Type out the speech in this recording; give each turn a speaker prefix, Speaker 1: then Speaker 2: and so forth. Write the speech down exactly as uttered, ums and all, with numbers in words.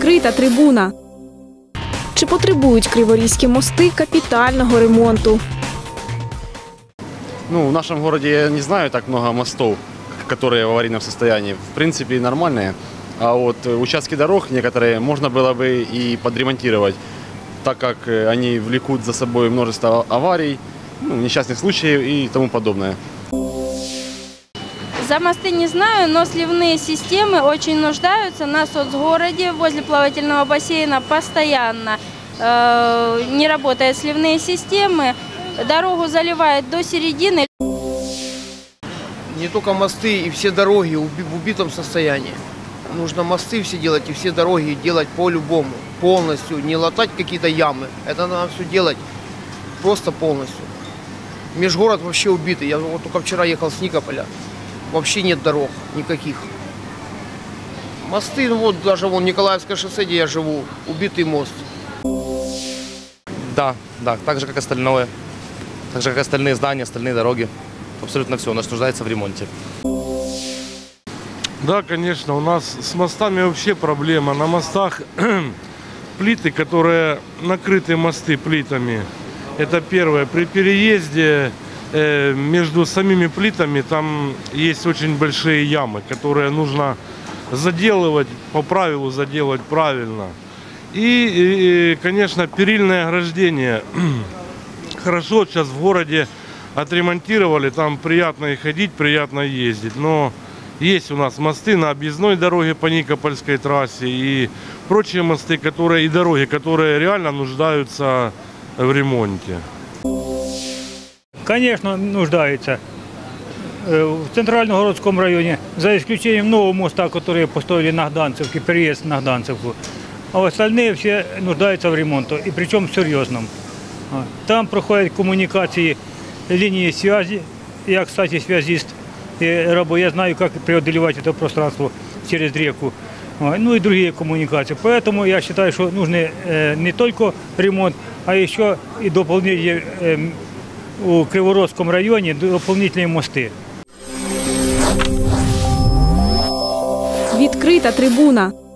Speaker 1: Відкрита трибуна. Чи потребують криворізькі мости капітального ремонту?
Speaker 2: Ну, в нашем городе я не знаю так много мостов, которые в аварийном состоянии. В принципе, нормальные. А вот участки дорог некоторые можно было бы и подремонтировать, так как они влекут за собой множество аварий, ну, несчастных случаев и тому подобное.
Speaker 3: За мосты не знаю, но сливные системы очень нуждаются. На соцгороде возле плавательного бассейна постоянно э, не работают сливные системы. Дорогу заливает до середины.
Speaker 4: Не только мосты, и все дороги в убитом состоянии. Нужно мосты все делать и все дороги делать по-любому, полностью, не латать какие-то ямы. Это надо все делать просто полностью. Межгород вообще убитый. Я вот только вчера ехал с Никополя. Вообще нет дорог никаких. Мосты, ну вот даже вон Николаевское шоссе, где я живу, убитый мост.
Speaker 5: Да, да, так же, как остальное. Так же, как остальные здания, остальные дороги. Абсолютно все у нас нуждается в ремонте.
Speaker 6: Да, конечно, у нас с мостами вообще проблема. На мостах плиты, которые накрыты мосты плитами. Это первое. При переезде э, между самими плитами там есть очень большие ямы, которые нужно заделывать, по правилу заделать правильно. И, и конечно, перильное ограждение. Хорошо, сейчас в городе отремонтировали, там приятно и ходить, приятно ездить. Но есть у нас мосты на объездной дороге по Никопольской трассе и прочие мосты, которые, и дороги, которые реально нуждаются в ремонте.
Speaker 7: Конечно, нуждаются. В Центральногородском районе, за исключением нового моста, который построили на Гданцевке, переезд на Гданцевку. А остальные все нуждаются в ремонте, и причем серьезном. Там проходят коммуникации, линии связи. Я, кстати, связист. Я знаю, как преодолевать это пространство через реку. Ну и другие коммуникации. Поэтому я считаю, что нужен не только ремонт, а еще и дополнительные у Криворожском районе дополнительные мосты.
Speaker 1: Відкрита трибуна.